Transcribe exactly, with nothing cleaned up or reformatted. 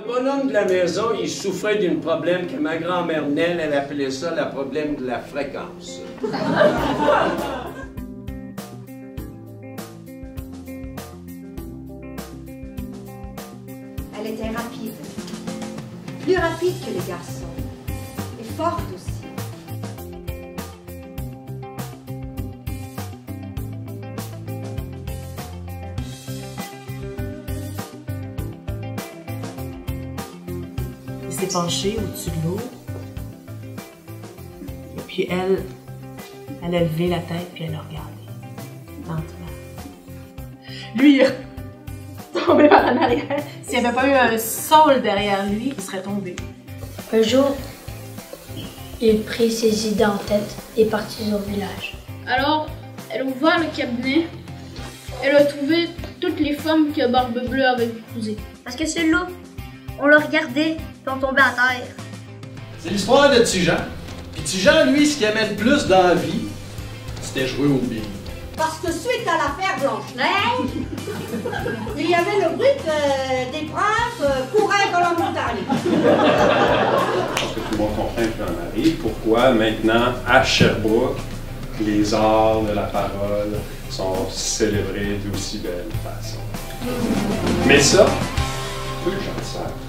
bonhomme de la maison, il souffrait d'un problème que ma grand-mère Nell, elle appelait ça le problème de la fréquence. Elle était rapide, plus rapide que les garçons, et forte aussi. Il s'est penché au-dessus de l'eau. Et puis elle, elle a levé la tête puis elle a regardé. Lentement. Lui, il est tombé par en arrière. S'il n'y avait pas eu un saule derrière lui, il serait tombé. Un jour, il prit ses idées en tête et partit au village. Alors, elle a ouvert le cabinet. Elle a trouvé toutes les femmes que Barbe Bleue avait épousées. Parce que c'est là, on l'a regardé, puis on tombait à terre. C'est l'histoire de Tijan. Puis Tijan, lui, ce qu'il aimait le plus dans la vie, c'était jouer au billes. Parce que suite à l'affaire Blanche-Neige, il y avait le bruit que des princes euh, couraient dans la montagne. Je pense que tout le monde comprend qu'il en arrive. Pourquoi maintenant, à Sherbrooke, les arts de la parole sont célébrés d'aussi belle façon. Mais ça, peu de gens le savent.